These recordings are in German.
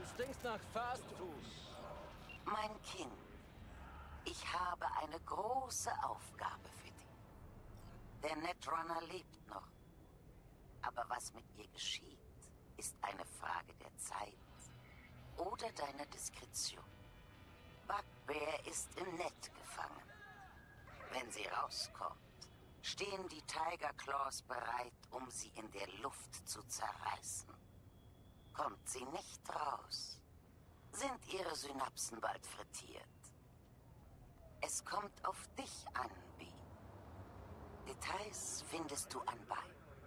stinkt nach Fast Food. Mein Kind, ich habe eine große Aufgabe für dich. Der Netrunner lebt noch. Aber was mit ihr geschieht, ist eine Frage der Zeit oder deiner Diskretion. Bugbear ist im Net gefangen. Wenn sie rauskommt, stehen die Tiger Claws bereit, um sie in der Luft zu zerreißen. Kommt sie nicht raus, sind ihre Synapsen bald frittiert. Es kommt auf dich an, Bee. Details findest du anbei.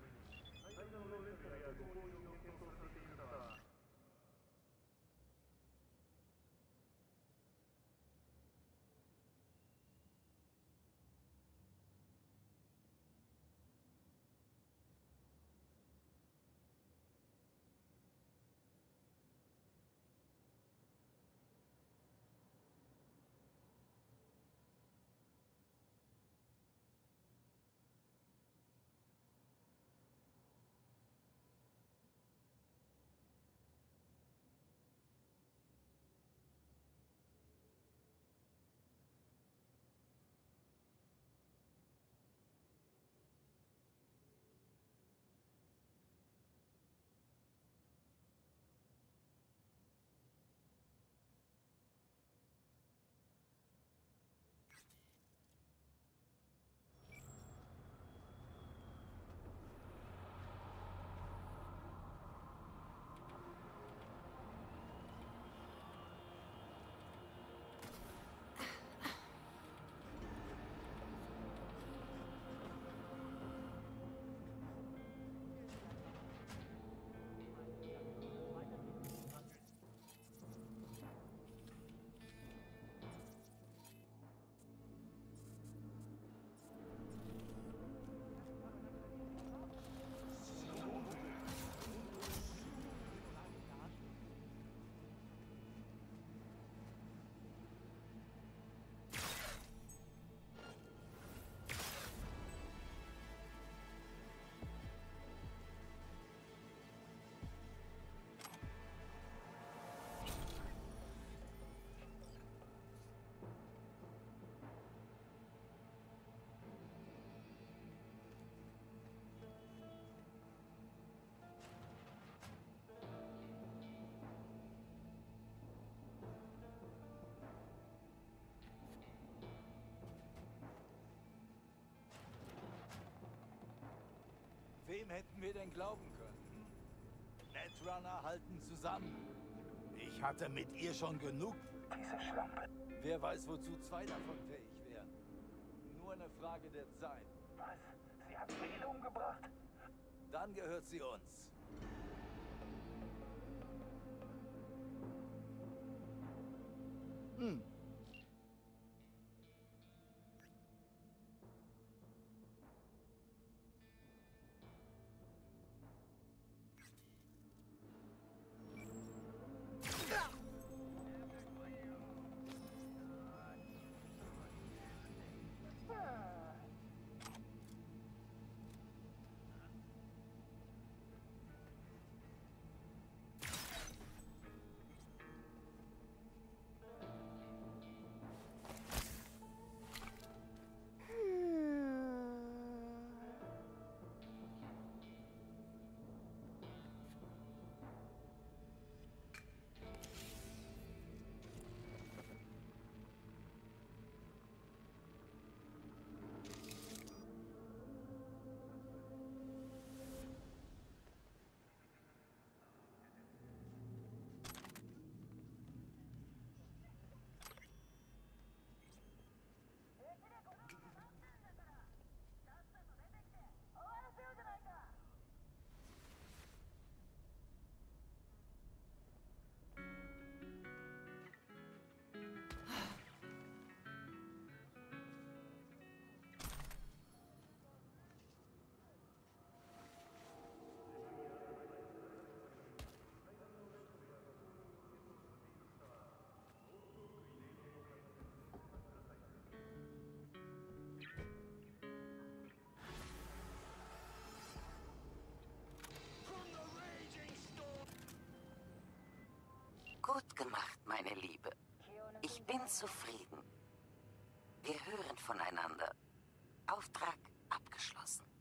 Wem hätten wir denn glauben können? Netrunner halten zusammen. Ich hatte mit ihr schon genug. Diese Schlampe. Wer weiß, wozu zwei davon fähig wären. Nur eine Frage der Zeit. Was? Sie hat Bale umgebracht? Dann gehört sie uns. Gut gemacht, meine Liebe. Ich bin zufrieden. Wir hören voneinander. Auftrag abgeschlossen.